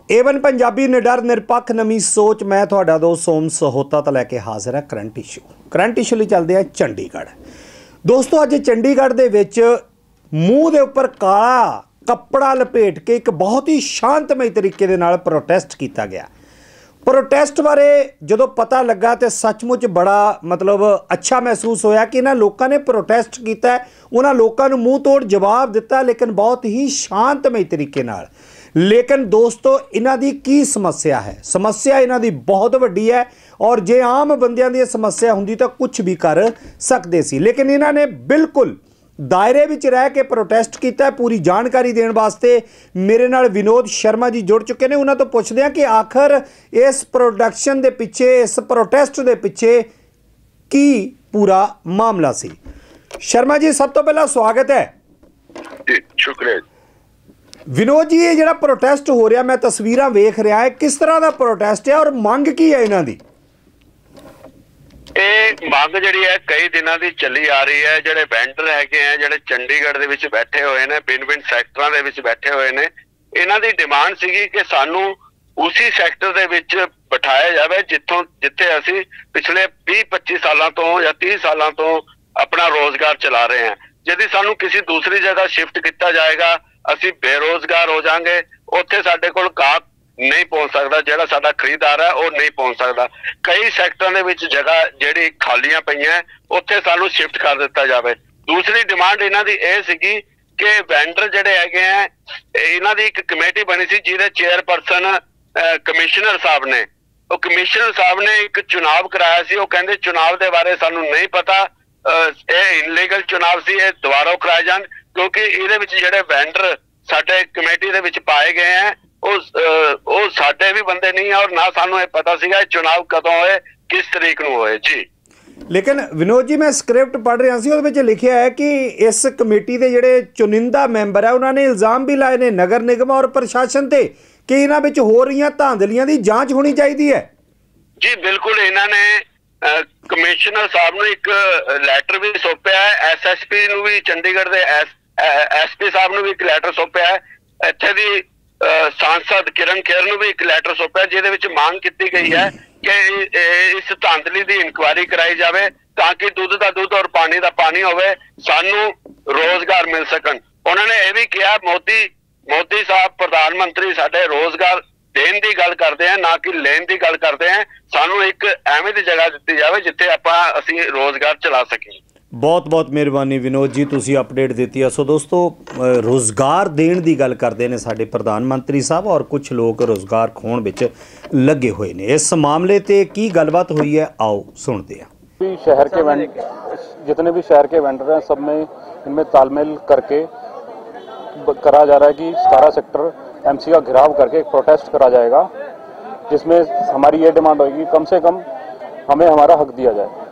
Avon Punjabi निडर निरपक्ष नवी सोच मैं तुहाडा दोस्त सोम सहोता तो लैके हाजिर है करंट इशू लई चलदे आ चंडीगढ़। दोस्तों अज चंडीगढ़ दे विच मूँह दे उपर काला कपड़ा लपेट के एक बहुत ही शांतमई तरीके दे नाल प्रोटेस्ट किया गया। प्रोटेस्ट बारे जो पता लगा तो सचमुच बड़ा मतलब अच्छा महसूस होया कि इन्हां लोगों ने प्रोटेस्ट किया, उन्हां लोगों नूं मूँह तोड़ जवाब दिता, लेकिन बहुत ही शांतमई तरीके नाल। लेकिन दोस्तों इन्हां दी की समस्या है? समस्या इन्हां दी बहुत वड्डी है और जे आम बंदियां दी समस्या हुंदी तो कुछ भी कर सकते सी, लेकिन इन्हां ने बिल्कुल दायरे विच रह के प्रोटेस्ट किया। पूरी जानकारी देने वास्ते मेरे नाल विनोद शर्मा जी जुड़ चुके हैं। उन्हां तो पुछदे हैं कि आखिर इस प्रोडक्शन दे पिछे, इस प्रोटेस्ट दे पिछे की पूरा मामला सी। शर्मा जी सब तो पहला स्वागत है जी। शुक्रिया विनोद जी। ये जो प्रोटेस्ट हो रहा मैं तस्वीर वेख रहा है, किस तरह का प्रोटेस्ट है और मंग की है इन्हां दी? ਮੰਗ ਜਿਹੜੀ ਹੈ ਕਈ ਦਿਨਾਂ ਦੀ ਚੱਲੀ ਆ ਰਹੀ ਹੈ। ਜਿਹੜੇ ਵੈਂਡਰ ਹੈਗੇ ਆ ਜਿਹੜੇ ਚੰਡੀਗੜ੍ਹ ਦੇ ਵਿੱਚ ਬੈਠੇ ਹੋਏ ਨੇ, ਬਿਨ ਸੈਕਟਰਾਂ ਦੇ ਵਿੱਚ ਬੈਠੇ ਹੋਏ ਨੇ, ਇਹਨਾਂ ਦੀ ਡਿਮਾਂਡ ਸੀਗੀ ਕਿ ਸਾਨੂੰ ਉਸੇ ਸੈਕਟਰ ਦੇ ਵਿੱਚ ਬਿਠਾਇਆ ਜਾਵੇ ਜਿੱਥੇ ਅਸੀਂ ਪਿਛਲੇ 20-25 ਸਾਲਾਂ ਤੋਂ ਜਾਂ 30 ਸਾਲਾਂ ਤੋਂ ਆਪਣਾ ਰੋਜ਼ਗਾਰ ਚਲਾ ਰਹੇ ਹਾਂ। ਜਦ ਸਾਨੂੰ ਕਿਸੇ ਦੂਸਰੀ ਜਗ੍ਹਾ ਸ਼ਿਫਟ ਕੀਤਾ ਜਾਏਗਾ ਅਸੀਂ ਬੇਰੋਜ਼ਗਾਰ ਹੋ ਜਾਾਂਗੇ। ਉੱਥੇ ਸਾਡੇ ਕੋਲ ਗਾਹਕ नहीं पहुंच सकता, ਜਿਹੜਾ ਸਾਡਾ ਖਰੀਦਦਾਰ ਹੈ ਉਹ ਨਹੀਂ ਪਹੁੰਚ ਸਕਦਾ। ਕਈ ਸੈਕਟਰਾਂ ਦੇ ਵਿੱਚ ਜਗ੍ਹਾ ਜਿਹੜੀ ਖਾਲੀਆਂ ਪਈਆਂ ਉੱਥੇ ਸਾਨੂੰ ਸ਼ਿਫਟ ਕਰ ਦਿੱਤਾ ਜਾਵੇ। ਦੂਸਰੀ ਡਿਮਾਂਡ ਇਹਨਾਂ ਦੀ ਇਹ ਸੀਗੀ ਕਿ ਵੈਂਡਰ ਜਿਹੜੇ ਹੈਗੇ ਆ ਇਹਨਾਂ ਦੀ ਇੱਕ ਕਮੇਟੀ ਬਣੀ ਸੀ ਜਿਹਦੇ ਚੇਅਰਪਰਸਨ ਕਮਿਸ਼ਨਰ ਸਾਹਿਬ ਨੇ। ਉਹ ਕਮਿਸ਼ਨਰ ਸਾਹਿਬ ਨੇ ਇੱਕ ਚੁਣਾਵ ਕਰਾਇਆ ਸੀ। ਉਹ ਕਹਿੰਦੇ ਚੁਣਾਵ ਦੇ ਬਾਰੇ ਸਾਨੂੰ ਨਹੀਂ ਪਤਾ, ਇਹ ਇਨਲੀਗਲ ਚੁਣਾਵ ਸੀ, ਇਹ ਦੁਬਾਰਾ ਕਰਾਏ ਜਾਣ, ਕਿਉਂਕਿ ਇਹਦੇ ਵਿੱਚ ਜਿਹੜੇ ਵੈਂਡਰ ਸਾਡੇ ਕਮੇਟੀ ਦੇ ਵਿੱਚ ਪਾਏ ਗਏ ਆ ਉਹ ਸਾਡੇ ਵੀ ਬੰਦੇ नहीं है और ना सानू पता सीगा चुनाव कदों होए, किस तरीक नूं होए जी। लेकिन विनोद जी मैं स्क्रिप्ट पढ़ रहा सी, उहदे विच लिखिया है कि इस कमेटी के जिहड़े चुनिंदा मैंबर है उन्होंने इल्जाम भी लाए ने नगर निगम और प्रशासन ते कि इन्हां विच हो रही धांधलियां दी जांच होनी चाहिए है जी। बिल्कुल इन्होंने कमिश्नर साहब ने एक लैटर भी सौंपिया है, SSP नूं भी चंडीगढ़ दे SP साहब नूं भी एक लैटर सौंपिया है, इत्थे दी सांसद किरण खेर ਨੂੰ ਵੀ ਇੱਕ ਲੈਟਰ ਸੌਂਪਿਆ ਜਿਹਦੇ ਵਿੱਚ ਮੰਗ ਕੀਤੀ ਗਈ ਹੈ ਕਿ ਇਸ ਧਾਂਦਲੀ ਦੀ ਇਨਕੁਆਇਰੀ ਕਰਾਈ ਜਾਵੇ ਤਾਂ ਕਿ ਦੁੱਧ ਦਾ ਦੁੱਧ ਔਰ ਪਾਣੀ ਦਾ ਪਾਣੀ ਹੋਵੇ, ਸਾਨੂੰ ਰੋਜ਼ਗਾਰ ਮਿਲ ਸਕਣ। ਉਹਨਾਂ ਨੇ ਇਹ ਵੀ ਕਿਹਾ ਮੋਦੀ ਸਾਹਿਬ ਪ੍ਰਧਾਨ ਮੰਤਰੀ ਸਾਡੇ ਰੋਜ਼ਗਾਰ ਦੇਣ ਦੀ ਗੱਲ ਕਰਦੇ ਆ ਨਾ ਕਿ ਲੈਣ ਦੀ ਗੱਲ ਕਰਦੇ ਆ। ਸਾਨੂੰ ਇੱਕ ਐਵੇਂ ਦੀ ਜਗ੍ਹਾ ਦਿੱਤੀ ਜਾਵੇ ਜਿੱਥੇ ਅਸੀਂ ਰੋਜ਼ਗਾਰ ਚਲਾ ਸਕੀਏ। बहुत बहुत मेहरबानी विनोद जी, तुसी अपडेट दी है। सो दोस्तों रोज़गार देण की गल करते हैं साडे प्रधानमंत्री साहब और कुछ लोग रोज़गार खोण विच लगे हुए ने। इस मामले ते की गलबात हुई है आओ सुनते हैं। शहर के जितने भी शहर के वेंडर हैं सब में इनमें तालमेल करके करा जा रहा है कि 17 सेक्टर MC का घेराव करके एक प्रोटेस्ट करा जाएगा, जिसमें हमारी ये डिमांड होगी कम से कम हमें हमारा हक दिया जाए।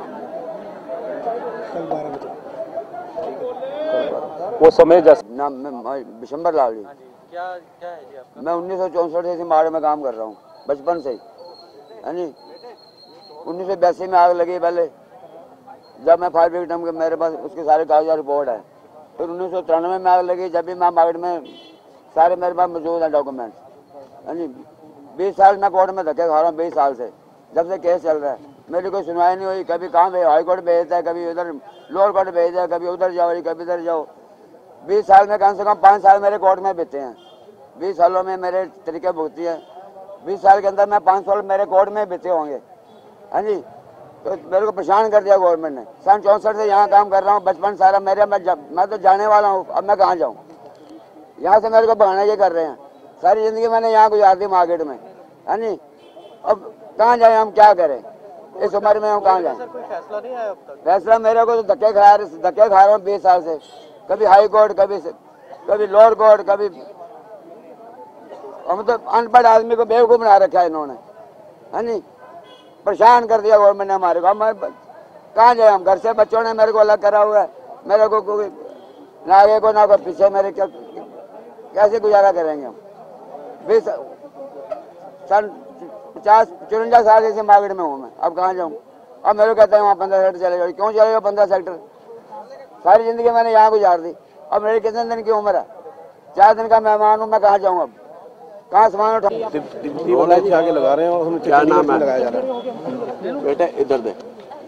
वो समय नाम बिशंबर लाल जी। क्या है जी आपका? मैं 1964 से माड़ में काम कर रहा हूँ, बचपन से ही है नी। 1982 में आग लगी पहले, जब मैं फायर ब्रिगेड में मेरे पास उसके सारे कागजात रिपोर्ट है। फिर 1993 में आग लगी, जब भी मैं मार्केट में सारे मेरे पास मौजूद हैं डॉक्यूमेंट्स है नी। 20 साल मैं कोर्ट में धक्के खा रहा हूँ, 20 साल से जब से केस चल रहा है। मेरी कोई सुनवाई नहीं हुई। कभी कहाँ हाई कोर्ट भेजता है, कभी उधर लोअर कोर्ट भेजता है, कभी उधर जाओ कभी इधर जाओ। 20 साल में कम से कम 5 साल मेरे कोर्ट में बीते हैं। 20 सालों में मेरे तरीके भुगती हैं। 20 साल के अंदर मैं 5 साल मेरे कोर्ट में बीते होंगे हाँ जी। तो मेरे को परेशान कर दिया गवर्नमेंट ने। सन 64 से यहाँ काम कर रहा हूँ, बचपन सारा मैं तो जाने वाला हूँ। अब मैं कहाँ जाऊँ? यहाँ से मेरे को भगाने के कर रहे हैं। सारी ज़िंदगी मैंने यहाँ गुजार दी मार्केट में है नी। अब कहाँ जाए, हम क्या करें इस उम्र में, हम कहाँ जाए? फैसला नहीं आया अब तक? फैसला मेरे को तो धक्के खा रहा हूँ 20 साल से। कभी हाई कोर्ट, कभी लोअर कोर्ट, कभी हम तो अनपढ़ आदमी को बेवकूफ़ बना रखा है इन्होंने है नी। परेशान कर दिया गवर्नमेंट ने हमारे को। हम कहाँ जाए? हम घर से बच्चों ने मेरे को अलग करा हुआ है। मेरे को कोई ना आगे को ना कोई पीछे, मेरे कैसे गुजारा करेंगे हम? 20 सन 54 साल से मार्केट में हूँ मैं, अब कहाँ जाऊँ? अब मेरे को कहते हैं वहाँ 15 सेक्टर चले जाओ। क्यों चले जाओ 15 सेक्टर? सारी ज़िंदगी मैंने यहाँ गुजार दी। अब मेरी कितने दिन की उम्र है? 4 दिन का मेहमान हूँ, मैं कहाँ जाऊँ अब? कहाँ सामान उठा दीप्ति वाला आगे लगा रहे हैं और हम क्या नाम है लगाया जा रहा है। बेटा इधर दे,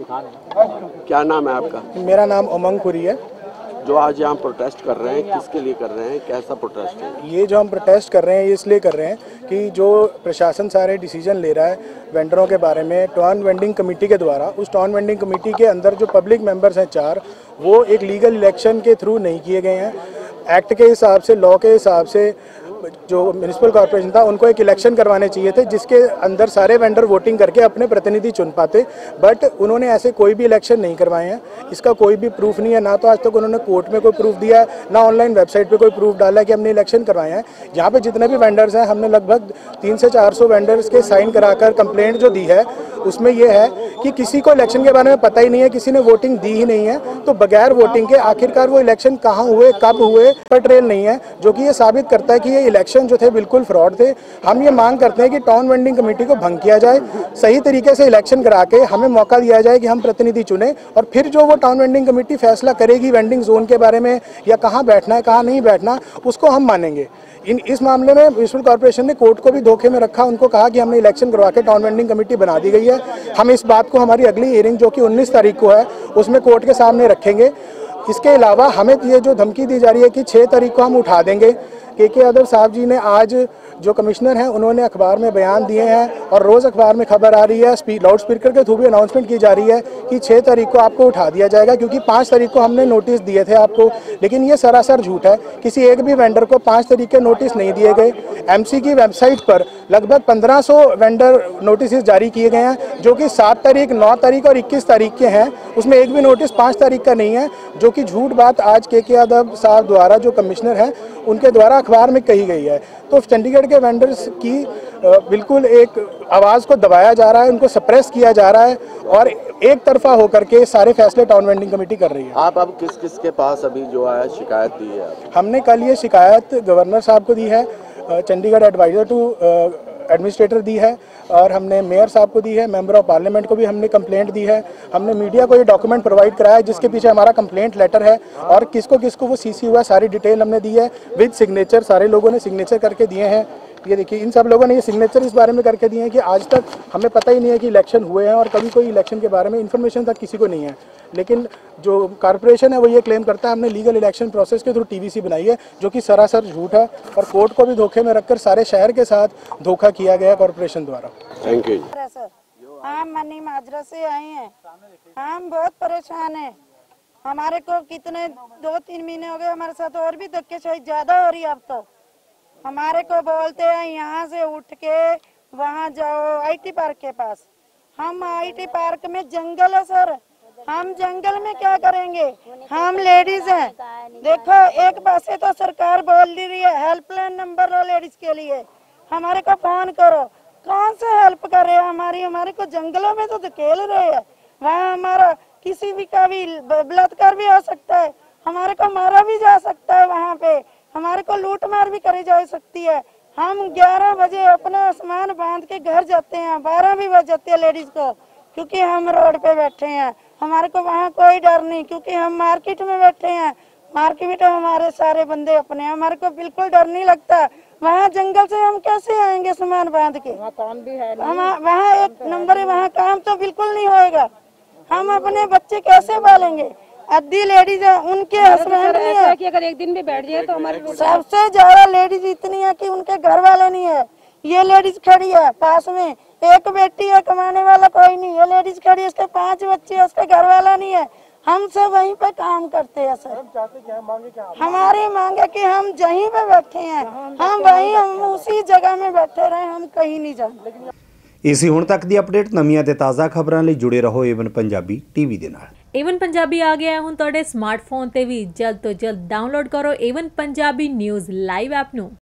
क्या नाम है आपका? मेरा नाम उमंग पुरी है। जो आज यहाँ प्रोटेस्ट कर रहे हैं, किसके लिए कर रहे हैं, कैसा प्रोटेस्ट है? ये जो हम प्रोटेस्ट कर रहे हैं ये इसलिए कर रहे हैं कि जो प्रशासन सारे डिसीजन ले रहा है वेंडरों के बारे में टाउन वेंडिंग कमेटी के द्वारा, उस टाउन वेंडिंग कमेटी के अंदर जो पब्लिक मेंबर्स हैं 4, वो एक लीगल इलेक्शन के थ्रू नहीं किए गए हैं। एक्ट के हिसाब से, लॉ के हिसाब से जो म्यूनिसिपल कॉर्पोरेशन था उनको एक इलेक्शन करवाने चाहिए थे जिसके अंदर सारे वेंडर वोटिंग करके अपने प्रतिनिधि चुन पाते, बट उन्होंने ऐसे कोई भी इलेक्शन नहीं करवाए हैं। इसका कोई भी प्रूफ नहीं है, ना तो आज तक उन्होंने कोर्ट में कोई प्रूफ दिया है, ना ऑनलाइन वेबसाइट पे कोई प्रूफ डाला है कि हमने इलेक्शन करवाए हैं। यहाँ पे जितने भी वेंडर्स हैं, हमने लगभग 300 से 400 वेंडर्स के साइन कराकर कंप्लेंट जो दी है उसमें यह है कि किसी को इलेक्शन के बारे में पता ही नहीं है, किसी ने वोटिंग दी ही नहीं है। तो बगैर वोटिंग के आखिरकार वो इलेक्शन कहाँ हुए, कब हुए, पर ट्रेल नहीं है, जो कि ये साबित करता है कि ये इलेक्शन जो थे बिल्कुल फ्रॉड थे। हम ये मांग करते हैं कि टाउन वेंडिंग कमेटी को भंग किया जाए, सही तरीके से इलेक्शन करा के हमें मौका दिया जाए कि हम प्रतिनिधि चुने, और फिर जो वो टाउन वेंडिंग कमेटी फैसला करेगी वेंडिंग जोन के बारे में या कहाँ बैठना है कहाँ नहीं बैठना, उसको हम मानेंगे। इस मामले में म्यूनिसिपल कॉर्पोरेशन ने कोर्ट को भी धोखे में रखा, उनको कहा कि हमने इलेक्शन करवा के टाउन वेंडिंग कमेटी बना दी गई है। हम इस बात को हमारी अगली हियरिंग जो कि 19 तारीख को है उसमें कोर्ट के सामने रखेंगे। इसके अलावा हमें ये जो धमकी दी जा रही है कि 6 तारीख को हम उठा देंगे, के यादव साहब जी ने आज जो कमिश्नर हैं उन्होंने अखबार में बयान दिए हैं और रोज़ अखबार में खबर आ रही है, लाउड स्पीकर के थ्रू भी अनाउंसमेंट की जा रही है कि 6 तारीख को आपको उठा दिया जाएगा, क्योंकि 5 तारीख को हमने नोटिस दिए थे आपको। लेकिन ये सरासर झूठ है, किसी एक भी वेंडर को 5 तारीख के नोटिस नहीं दिए गए। एमसी की वेबसाइट पर लगभग 1500 वेंडर नोटिस जारी किए गए हैं, जो कि 7 तारीख, 9 तारीख और 21 तारीख के हैं। उसमें एक भी नोटिस 5 तारीख का नहीं है, जो कि झूठ बात आज के यादव साहब द्वारा, जो कमिश्नर हैं, उनके द्वारा अखबार में कही गई है। तो चंडीगढ़ के वेंडर्स की बिल्कुल एक आवाज़ को दबाया जा रहा है, उनको सप्रेस किया जा रहा है और एक तरफा होकर के सारे फैसले टाउन वेंडिंग कमेटी कर रही है। आप अब किस किस के पास अभी जो है शिकायत दी है? हमने कल ये शिकायत गवर्नर साहब को दी है, चंडीगढ़ एडवाइजर टू एडमिनिस्ट्रेटर दी है, और हमने मेयर साहब को दी है, मेंबर ऑफ पार्लियामेंट को भी हमने कंप्लेंट दी है। हमने मीडिया को ये डॉक्यूमेंट प्रोवाइड कराया है जिसके पीछे हमारा कंप्लेंट लेटर है और किसको वो सीसी हुआ, सारी डिटेल हमने दी है विद सिग्नेचर। सारे लोगों ने सिग्नेचर करके दिए हैं। ये देखिए, इन सब लोगों ने ये सिग्नेचर इस बारे में करके दिए हैं कि आज तक हमें पता ही नहीं है कि इलेक्शन हुए हैं और कभी कोई इलेक्शन के बारे में इन्फॉर्मेशन तक किसी को नहीं है। लेकिन जो कॉर्पोरेशन है वो ये क्लेम करता है हमने लीगल इलेक्शन प्रोसेस के थ्रू टीवीसी बनाई है, जो कि सरासर झूठ है और कोर्ट को भी धोखे में रखकर सारे शहर के साथ धोखा किया गया कॉर्पोरेशन द्वारा। Thank you. हम मनी माजरा से आए हैं, हम बहुत परेशान हैं। हमारे को कितने 2-3 महीने हो गए हमारे साथ, और भी धक्केशाही ज्यादा हो रही है अब तो। हमारे को बोलते हैं यहाँ से उठ के वहाँ जाओ आईटी पार्क के पास। हम आईटी पार्क में जंगल है सर, हम जंगल में क्या करेंगे? हम लेडीज हैं। देखो, एक पासे तो सरकार बोल रही है हेल्पलाइन नंबर लो लेडीज के लिए, हमारे को फोन करो। कौन से हेल्प कर रहे हैं हमारे को जंगलों में तो धकेल रहे हैं। वहाँ हमारा किसी भी का भी बलात्कार भी हो सकता है, हमारे को मारा भी जा सकता है, वहाँ पे हमारे को लूट मार भी करी जा सकती है। हम 11 बजे अपना सामान बांध के घर जाते हैं, 12 भी बज जाती है लेडीज को, क्योंकि हम रोड पे बैठे हैं। हमारे को वहाँ कोई डर नहीं, क्योंकि हम मार्केट में बैठे हैं। मार्केट में हमारे सारे बंदे अपने हैं, हमारे को बिल्कुल डर नहीं लगता। वहाँ जंगल से हम कैसे आएंगे सामान बांध के? वहाँ काम भी है, वहाँ एक नंबर है, वहाँ काम तो बिल्कुल नहीं होएगा। हम अपने बच्चे कैसे पालेंगे? आधी लेडीज है, उनके हस्बैंड नहीं है कि अगर एक दिन भी बैठ जाए तो हमारे सबसे ज्यादा लेडीज इतनी है कि उनके घर वाले नहीं है। ये लेडीज खड़ी है पास में, एक बेटी है, कमाने वाला कोई नहीं। ये लेडीज खड़ी है, उसके 5 बच्चे है, उसका घर वाला नहीं है। हम सब वहीं पे काम करते हैं सर। हमारी मांग है कि हम जहीं पे बैठे हैं हम वहीं, हम उसी जगह में बैठे रहे, हम कहीं नहीं जाना। इसी ਹੁਣ ਤੱਕ ਦੀ ਅਪਡੇਟ ਨਵੀਆਂ ਤੇ ਤਾਜ਼ਾ ਖਬਰਾਂ ਲਈ ਜੁੜੇ ਰਹੋ ਏਵਨ ਪੰਜਾਬੀ ਟੀਵੀ ਦੇ ਨਾਲ। ਏਵਨ ਪੰਜਾਬੀ ਆ ਗਿਆ ਹੁਣ ਤੁਹਾਡੇ ਸਮਾਰਟਫੋਨ ਤੇ ਵੀ। ਜਲਦ ਤੋਂ ਜਲਦ ਡਾਊਨਲੋਡ ਕਰੋ Avon Punjabi news live app ਨੂੰ।